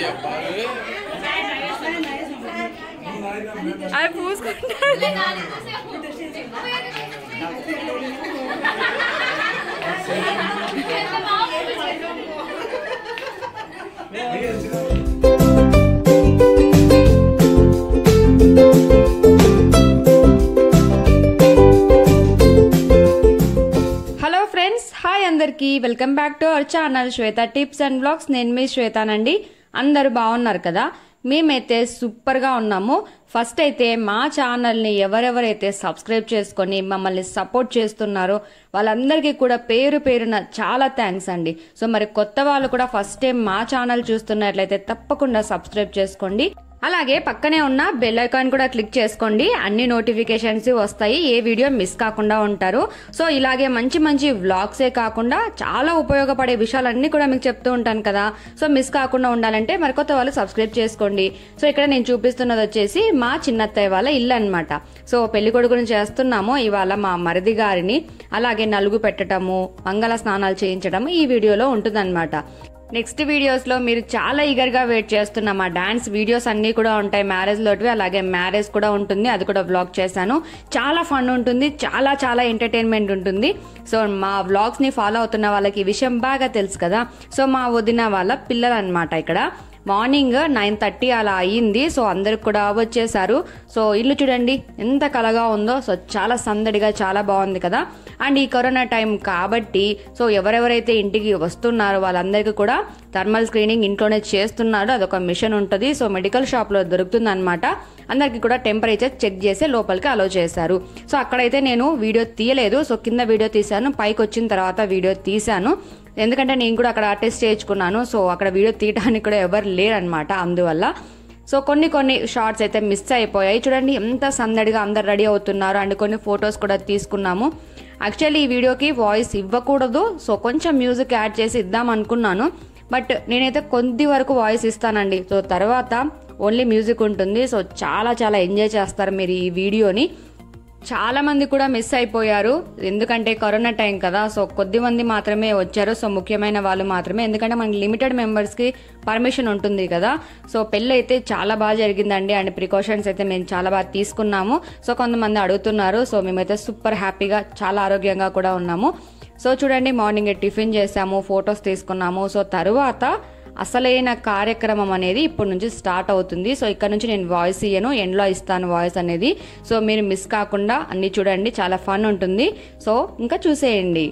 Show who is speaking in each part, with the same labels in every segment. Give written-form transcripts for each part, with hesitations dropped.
Speaker 1: అవి పూసుకుంటారు. Hello friends, hi అందరికీ, welcome back to our channel Shweta tips and blogs. నేను మీ శ్వేతానండి. అందరూ బాగున్నారు కదా? మేమైతే సూపర్గా ఉన్నాము. ఫస్ట్ అయితే మా ఛానల్ని ఎవరెవరైతే సబ్స్క్రైబ్ చేసుకొని మమ్మల్ని సపోర్ట్ చేస్తున్నారో వాళ్ళందరికీ కూడా పేరు పేరున చాలా థ్యాంక్స్ అండి. సో మరి కొత్త వాళ్ళు కూడా ఫస్ట్ టైం మా ఛానల్ చూస్తున్నట్లయితే తప్పకుండా సబ్స్క్రైబ్ చేసుకోండి. అలాగే పక్కనే ఉన్న బెల్ ఐకాన్ కూడా క్లిక్ చేసుకోండి. అన్ని నోటిఫికేషన్స్ వస్తాయి, ఏ వీడియో మిస్ కాకుండా ఉంటారు. సో ఇలాగే మంచి మంచి వ్లాగ్సే కాకుండా చాలా ఉపయోగపడే విషయాలన్నీ కూడా మీకు చెప్తూ ఉంటాను కదా. సో మిస్ కాకుండా ఉండాలంటే మరి కొత్త వాళ్ళు సబ్స్క్రైబ్ చేసుకోండి. సో ఇక్కడ నేను చూపిస్తున్నది వచ్చేసి మా చిన్నత్తయ్య వాళ్ళ ఇల్లు అనమాట. సో పెళ్లి కొడుకుని చేస్తున్నాము ఇవాళ మా మరిది గారిని. అలాగే నలుగు పెట్టడము, మంగళ స్నానాలు చేయించడం ఈ వీడియోలో ఉంటుందన్నమాట. నెక్స్ట్ వీడియోస్ లో మీరు చాలా ఈగర్ గా వెయిట్ చేస్తున్న మా డాన్స్ వీడియోస్ అన్ని కూడా ఉంటాయి మ్యారేజ్ లోటివి. అలాగే మ్యారేజ్ కూడా ఉంటుంది, అది కూడా వ్లాగ్ చేశాను. చాలా ఫన్ ఉంటుంది, చాలా చాలా ఎంటర్టైన్మెంట్ ఉంటుంది. సో మా వ్లాగ్స్ ని ఫాలో అవుతున్న వాళ్ళకి ఈ విషయం బాగా తెలుసు కదా. సో మా వదిన వాళ్ళ పిల్లలు అనమాట. ఇక్కడ మార్నింగ్ 9:30 అలా అయ్యింది. సో అందరికి కూడా వచ్చేసారు. సో ఇల్లు చూడండి ఎంత కలగా ఉందో. సో చాలా సందడిగా చాలా బాగుంది కదా. అండ్ ఈ కరోనా టైం కాబట్టి సో ఎవరెవరైతే ఇంటికి వస్తున్నారో వాళ్ళందరికీ కూడా థర్మల్ స్క్రీనింగ్ ఇంట్లోనే చేస్తున్నారు. అదొక మిషన్ ఉంటుంది. సో మెడికల్ షాప్ లో దొరుకుతుంది అనమాట. అందరికి కూడా టెంపరేచర్ చెక్ చేసి లోపలికి అలో చేశారు. సో అక్కడైతే నేను వీడియో తీయలేదు. సో కింద వీడియో తీశాను, పైకి వచ్చిన తర్వాత వీడియో తీశాను. ఎందుకంటే నేను కూడా అక్కడ టెస్ట్ చేయించుకున్నాను. సో అక్కడ వీడియో తీయడానికి కూడా ఎవరు లేరనమాట. అందువల్ల సో కొన్ని షార్ట్స్ అయితే మిస్ అయిపోయాయి. చూడండి ఎంత సందడిగా అందరు రెడీ అవుతున్నారు. అండ్ కొన్ని ఫొటోస్ కూడా తీసుకున్నాము. యాక్చువల్లీ ఈ వీడియోకి వాయిస్ ఇవ్వకూడదు. సో కొంచెం మ్యూజిక్ యాడ్ చేసి ఇద్దాం అనుకున్నాను. బట్ నేనైతే కొద్ది వరకు వాయిస్ ఇస్తానండి. సో తర్వాత ఓన్లీ మ్యూజిక్ ఉంటుంది. సో చాలా చాలా ఎంజాయ్ చేస్తారు మీరు ఈ వీడియోని. చాలా మంది కూడా మిస్ అయిపోయారు, ఎందుకంటే కరోనా టైం కదా. సో కొద్ది మంది మాత్రమే వచ్చారు. సో ముఖ్యమైన వాళ్ళు మాత్రమే, ఎందుకంటే మనకి లిమిటెడ్ మెంబర్స్ కి పర్మిషన్ ఉంటుంది కదా. సో పెళ్లి అయితే చాలా బాగా జరిగిందండి. అండ్ ప్రికాషన్స్ అయితే మేము చాలా బాగా తీసుకున్నాము. సో కొంతమంది అడుగుతున్నారు. సో మేమైతే సూపర్ హ్యాపీగా చాలా ఆరోగ్యంగా కూడా ఉన్నాము. సో చూడండి మార్నింగ్ టిఫిన్ చేసాము, ఫొటోస్ తీసుకున్నాము. సో తరువాత అసలైన కార్యక్రమం అనేది ఇప్పటి నుంచి స్టార్ట్ అవుతుంది. సో ఇక్కడ నుంచి నేను వాయిస్ ఇయ్యను, ఎండ్లో ఇస్తాను వాయిస్ అనేది. సో మీరు మిస్ కాకుండా అన్ని చూడండి, చాలా ఫన్ ఉంటుంది. సో ఇంకా చూసేయండి.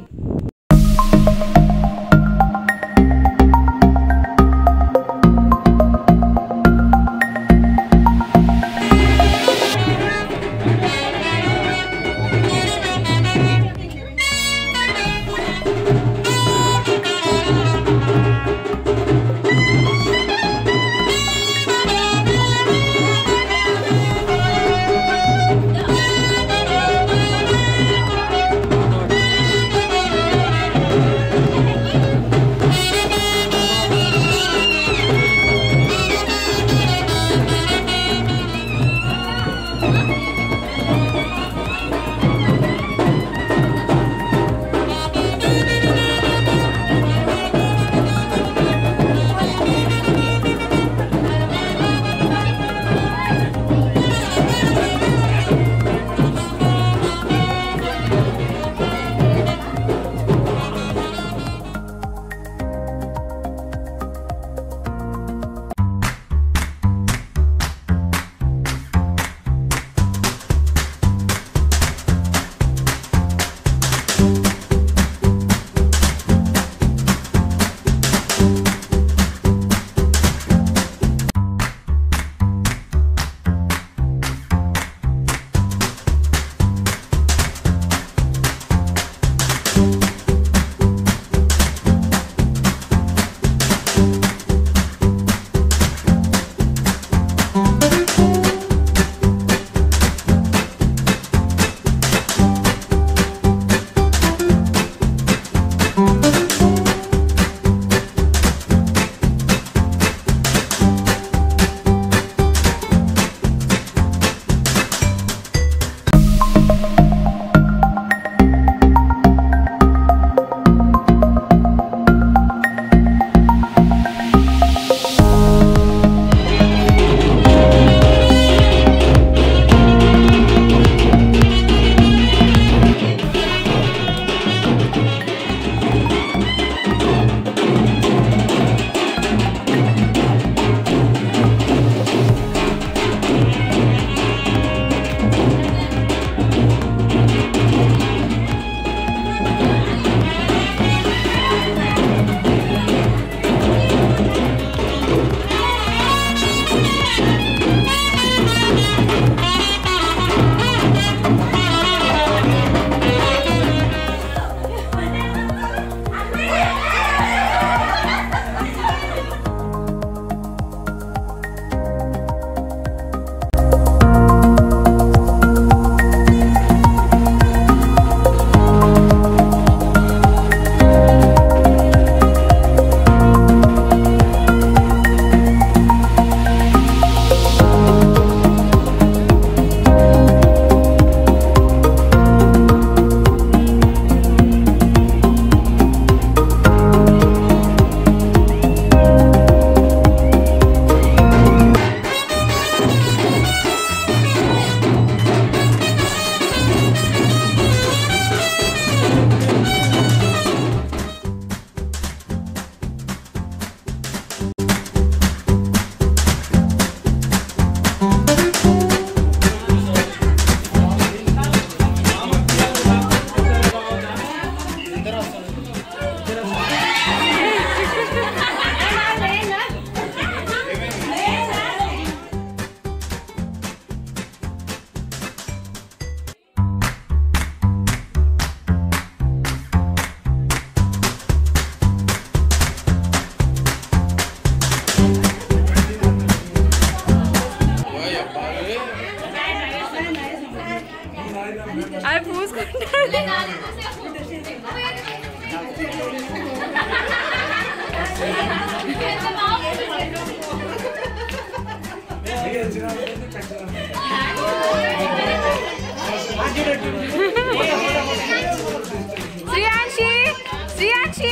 Speaker 1: శ్రీయాక్షి శ్రీయాక్షి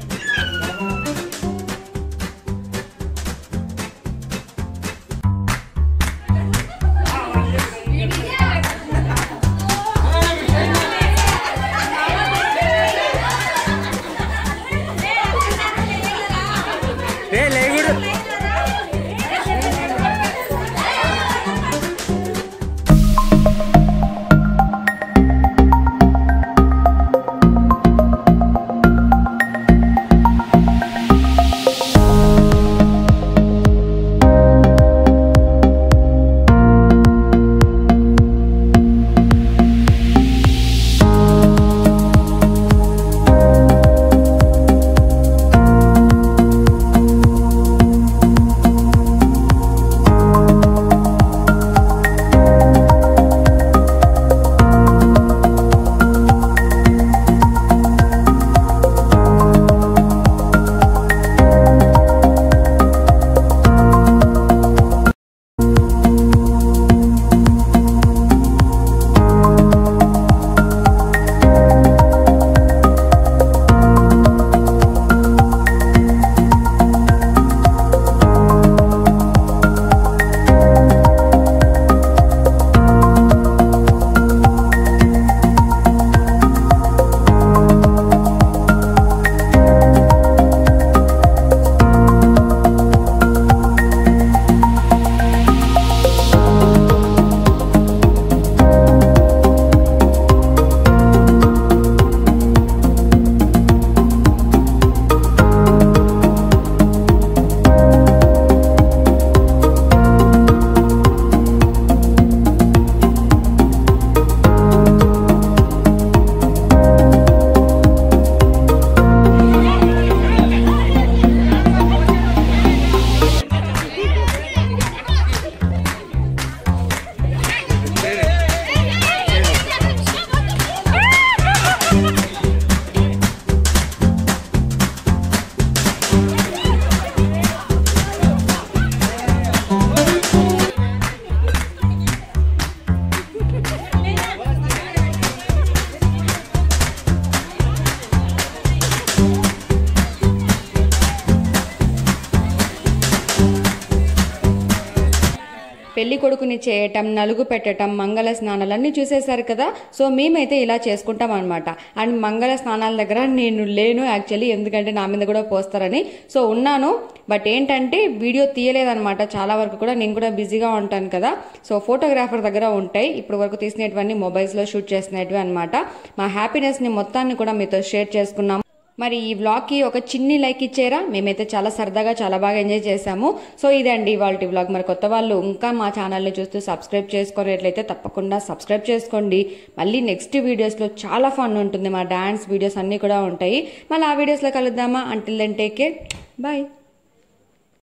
Speaker 1: పెళ్లి కొడుకుని చేయటం, నలుగు పెట్టడం, మంగళ స్నానాలన్నీ చూసేశారు కదా. సో మేమైతే ఇలా చేసుకుంటాం అనమాట. అండ్ మంగళ స్నానాల దగ్గర నేను లేను యాక్చువల్లీ, ఎందుకంటే నా మీద కూడా పోస్తారని. సో ఉన్నాను, బట్ ఏంటంటే వీడియో తీయలేదన్నమాట. చాలా వరకు కూడా నేను కూడా బిజీగా ఉంటాను కదా. సో ఫోటోగ్రాఫర్ దగ్గర ఉంటాయి, ఇప్పుడు వరకు తీసినటువంటి మొబైల్స్ లో షూట్ చేసినవి అనమాట. మా హ్యాపీనెస్ ని మొత్తాన్ని కూడా మీతో షేర్ చేసుకున్నాము. మరి ఈ వ్లాగ్ కి ఒక చిన్ని లైక్ ఇచ్చారా? మేమైతే చాలా సరదాగా చాలా బాగా ఎంజాయ్ చేసాము. సో ఇదండి ఇవాల్టి వ్లాగ్. మరి కొత్త వాళ్ళు ఇంకా మా ఛానల్ని చూస్తూ సబ్స్క్రైబ్ చేసుకునేట్లయితే తప్పకుండా సబ్స్క్రైబ్ చేసుకోండి. మళ్ళీ నెక్స్ట్ వీడియోస్లో చాలా ఫన్ ఉంటుంది, మా డాన్స్ వీడియోస్ అన్నీ కూడా ఉంటాయి. మళ్ళీ ఆ వీడియోస్లో కలుద్దామా? Until then take care, bye.